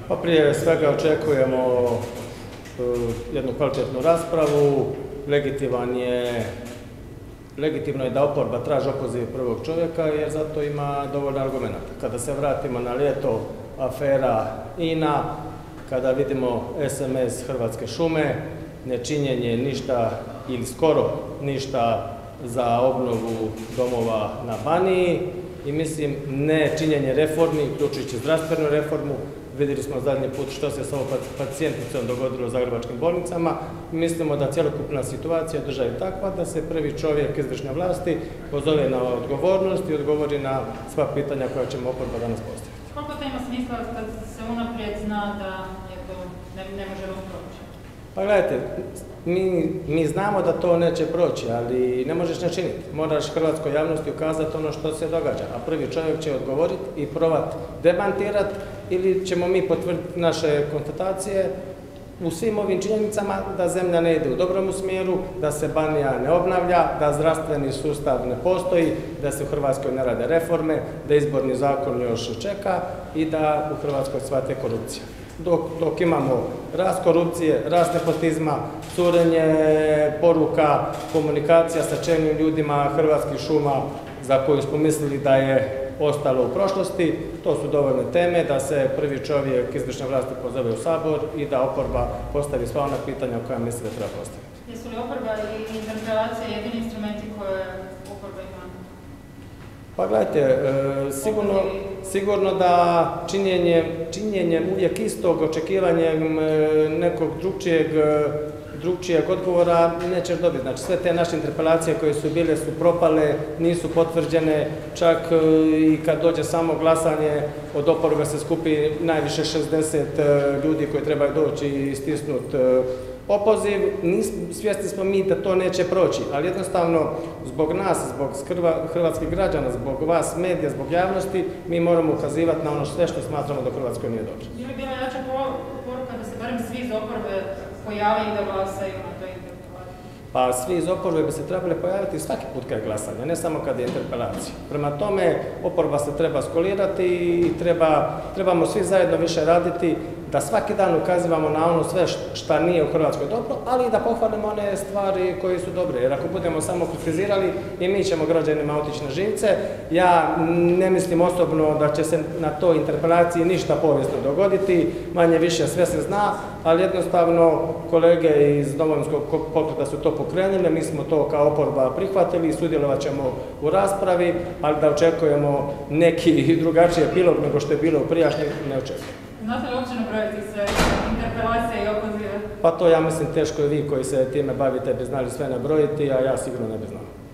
Pa prije svega očekujemo jednu kvalitetnu raspravu. Legitimno je da oporba traži opoziv prvog čovjeka jer zato ima dovoljno argumenta. Kada se vratimo na ljeto, afera INA, kada vidimo SMS Hrvatske šume, nečinjenje ništa ili skoro ništa za obnovu domova na Baniji i mislim nečinjenje reformi, uključujući zdravstvenu reformu. Vidjeli smo zadnji put što se s ovom pacijenticom dogodilo u zagrebačkim bolnicama. Mislimo da cjelokupna situacija u državi je takva da se prvi čovjek izvršne vlasti pozove na odgovornost i odgovori na sva pitanja koja ćemo oporba danas postaviti. Koliko to ima smisla kad se unaprijed zna da je to ne može vam proći? Pa gledajte, mi znamo da to neće proći, ali ne možeš ne činiti. Moraš hrvatskoj javnosti ukazati ono što se događa, a prvi čovjek će odgovoriti i probati demantirati ili ćemo mi potvrditi naše konstatacije u svim ovim činjenicama da zemlja ne ide u dobrom smjeru, da se Banija ne obnavlja, da zdravstveni sustav ne postoji, da se u Hrvatskoj ne rade reforme, da izborni zakon još čeka i da u Hrvatskoj cvate korupcija. Dok imamo rast korupcije, rast nepotizma, curenje poruka, komunikacija sa čelnim ljudima Hrvatskih šuma za koju smo mislili da je ostalo u prošlosti, to su dovoljne teme da se prvi čovjek izvršne vlasti pozove u Sabor i da oporba postavi sva ona pitanja koja misli da treba postaviti. Jesu li oporba i interpelacija jedini instrumenti koje oporba ima? Pa gledajte, sigurno da činjenjem uvijek istog, očekivanjem nekog drugčijeg odgovora nećeš dobiti. Znači sve te naše interpelacije koje su bile su propale, nisu potvrđene, čak i kad dođe samo glasanje od oporbe se skupi najviše 60 ljudi koji trebaju doći i stisnuti opoziv. Svjesni smo mi da to neće proći, ali jednostavno zbog nas, zbog hrvatskih građana, zbog vas, medija, zbog javnosti, mi moramo ukazivati na ono sve što smatramo da u Hrvatskoj nije dobro. Bi li bila jača poruka da se barem svi iz oporbe pojave i da glasaju na toj interpelaciji? Pa svi iz oporbe bi se trebali pojaviti svaki put kad je glasanje, ne samo kad je interpelacija. Prema tome, oporba se treba skolirati i trebamo svi zajedno više raditi da svaki dan ukazivamo na ono sve što nije u Hrvatskoj dobro, ali i da pohvalimo one stvari koje su dobre. Jer ako budemo samo kritizirali i mi ćemo građanima otići na živce, ja ne mislim osobno da će se na toj interpelaciji ništa povijesno dogoditi, manje više sve se zna, ali jednostavno kolege iz Domovinskog pokreta su to pokrenuli, mi smo to kao oporba prihvatili i sudjelovat ćemo u raspravi, ali da očekujemo neki drugačiji epilog nego što je bilo u prijašnjem, ne očekujemo. Znate li uopće nabrojiti sve interpelacije i opozive? Pa to ja mislim teško i vi koji se time bavite bi znali sve nabrojiti, a ja sigurno ne bi znao.